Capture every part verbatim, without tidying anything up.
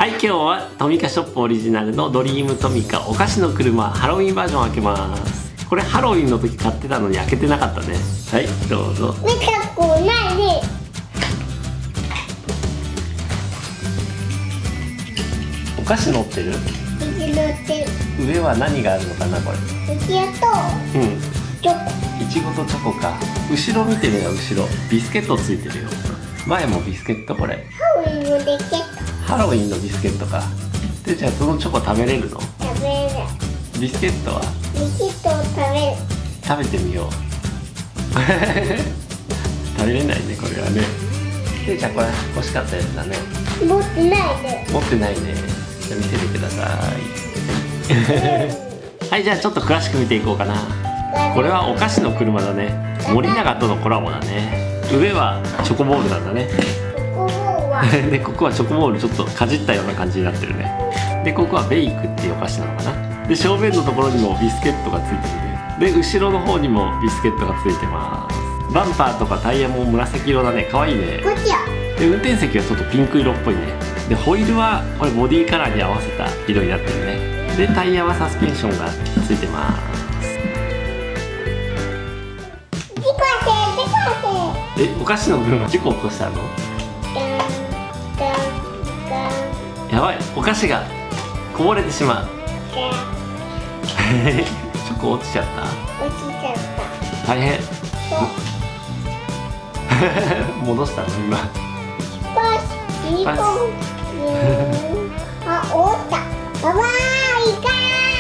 はい、今日はトミカショップオリジナルのドリームトミカお菓子の車ハロウィンバージョンを開けます。これハロウィンの時買ってたのに開けてなかったね。はい、どうぞ。 見たくないね。 お菓子乗ってる？ 乗ってる。 上は何があるのかなこれ。 いちごとうんチョコ。 いちごとチョコか。後ろ見てみよう。後ろビスケットついてるよ。前もビスケット。これハロウィンのビスケット。 ハロウィンのビスケットか。で、じゃあそのチョコ食べれるの？ 食べれない。 ビスケットはビスケットを食べる。 食べてみよう。食べれないねこれはね。で、じゃあこれ欲しかったやつだね。 持ってないで。 持ってないね。じゃあ見せてください。はい、じゃあちょっと詳しく見ていこうかな。これはお菓子の車だね。森永とのコラボだね。上はチョコボールなんだね。 ここはで、ここはチョコボールちょっとかじったような感じになってるね。で、ここはベイクっていうお菓子なのかな。で、正面のところにもビスケットがついてるね。で、後ろの方にもビスケットがついてます。バンパーとかタイヤも紫色だね。かわいいね。 こっちや。 で、運転席はちょっとピンク色っぽいね。で、ホイールはこれボディカラーに合わせた色になってるね。で、タイヤはサスペンションがついてます。 事故せ、事故せ。 え、お菓子の車事故起こしたの？ ガンガンガンやばい、お菓子がこぼれてしまう。 ガン。 チョコ落ちちゃった。 落ちちゃった。 大変。 そう。 戻したの今。 パス。ピンポン。あ、折った。ババーイか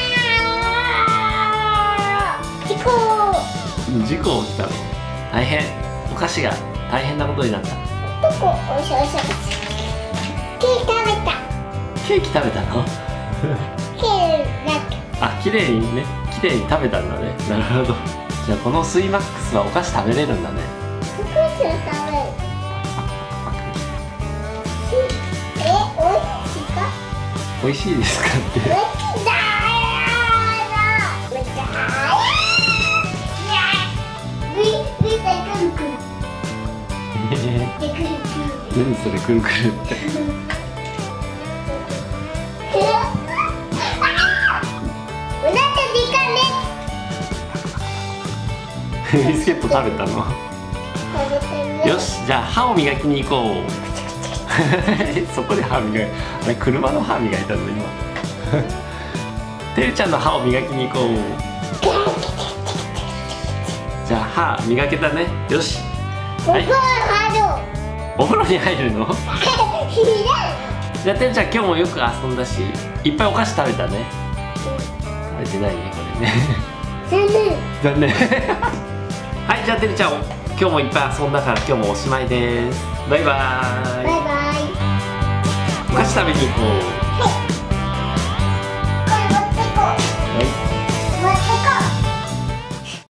ー。事故。 事故起きたの。大変。お菓子が大変なことになった。 どこ、おいしいおいしい。ケーキ食べた。 ケーキ食べたの？ ケーキだった。 あ、綺麗にね、綺麗に食べたんだね。なるほど。じゃあこのスイマックスはお菓子食べれるんだね。 お菓子食べる。え、おいしいか？ 美味しいですかって。 おいしいだー。めっちゃー。いやー。ぐいぐいくるくる。でくるくる。 何それくるくるって。ビスケット食べたの？よし、じゃあ歯を磨きに行こう。そこで歯磨いあれ車の歯磨いたの今。てるちゃんの歯を磨きに行こう。じゃあ歯磨けたね。よし。はい。お風呂に入るの？じゃあてるちゃん今日もよく遊んだし、いっぱいお菓子食べたね。食べてないねこれね。 残念。 残念。はい、じゃあてるちゃん今日もいっぱい遊んだから今日もおしまいです。バイバーイ。 バイバイ。 お菓子食べに行こう。 はい。